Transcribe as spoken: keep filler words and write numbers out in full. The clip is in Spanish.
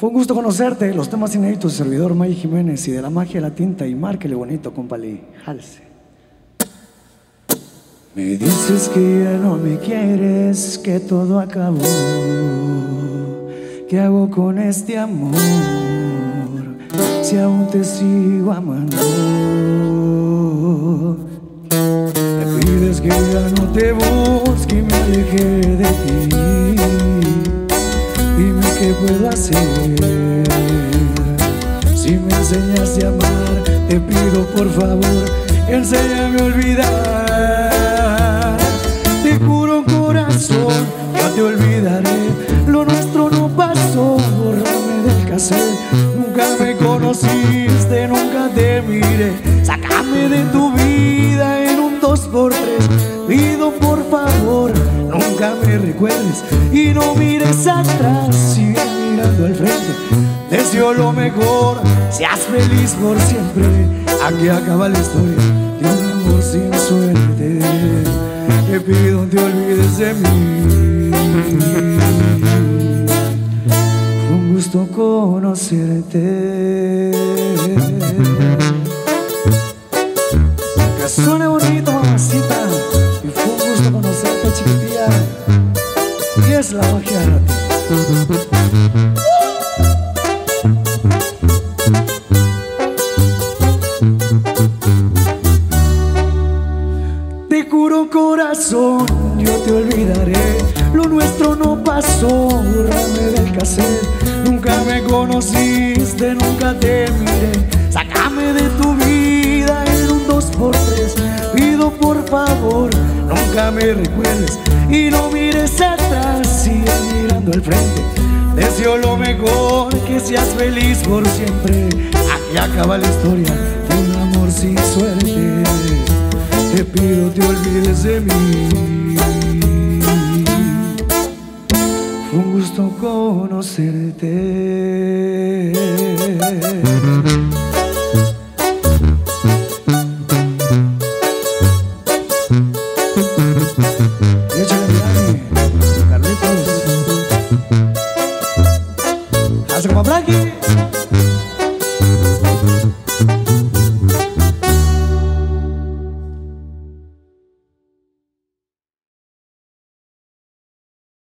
Fue un gusto conocerte. Los temas inéditos, servidor May Jiménez, y de la magia de la tinta, y márquele bonito, compali. Jálese. Me dices que ya no me quieres, que todo acabó. ¿Qué hago con este amor si aún te sigo amando? Me pides que ya no te busque y me aleje de ti. Dime qué puedo hacer. Si me enseñaste a amar, te pido por favor, enséñame a olvidar. Te juro corazón, no te olvidaré. Lo nuestro no pasó, bórrame del cassette. Nunca me conociste, nunca te miré. Sácame de tu vida en un dos por tres. Pido por favor, nunca me recuerdes y no mires atrás, sigue mirando al frente. Deseo lo mejor, seas feliz por siempre. Aquí acaba la historia de un amor sin suerte. Te pido te olvides de mí. Fue un gusto conocerte. Que suene bonito, mamacita. Y fue un gusto conocerte, chiquitilla. Y es la magia de la tinta. Te juro corazón, yo te olvidaré. Lo nuestro no pasó, bórrame del cassette. Nunca me conociste, nunca te miré. Sácame de tu vida en un dos por tres. Pido por favor, nunca me recuerdes y no mires atrás, sigue mirando al frente. Deseo lo mejor, que seas feliz por siempre. Aquí acaba la historia de un amor sin suerte. Te pido te olvides de mí. Fue un gusto conocerte. Échale Milani, Carlitos. Hace como Frankie.